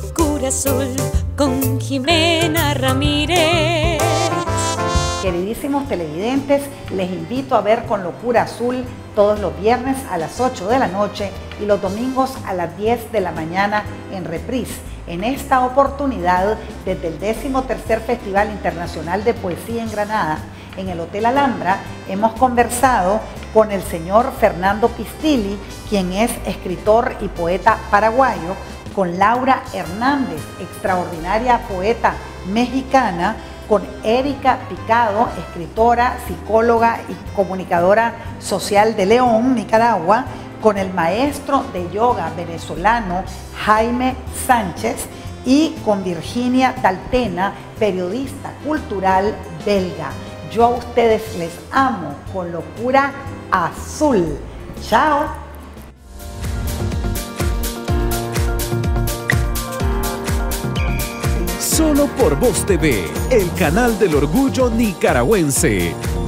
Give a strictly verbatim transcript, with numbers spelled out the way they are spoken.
Locura Azul con Jimena Ramírez. Queridísimos televidentes, les invito a ver Con Locura Azul todos los viernes a las ocho de la noche y los domingos a las diez de la mañana en reprise. En esta oportunidad, desde el décimo tercer Festival Internacional de Poesía en Granada, en el Hotel Alhambra, hemos conversado con el señor Fernando Pistilli, quien es escritor y poeta paraguayo, con Laura Hernández, extraordinaria poeta mexicana, con Erika Picado, escritora, psicóloga y comunicadora social de León, Nicaragua, con el maestro de yoga venezolano Jaime Sánchez y con Virginia Taltena, periodista cultural belga. Yo a ustedes les amo con Locura Azul. Chao. Solo por Voz T V, el canal del orgullo nicaragüense.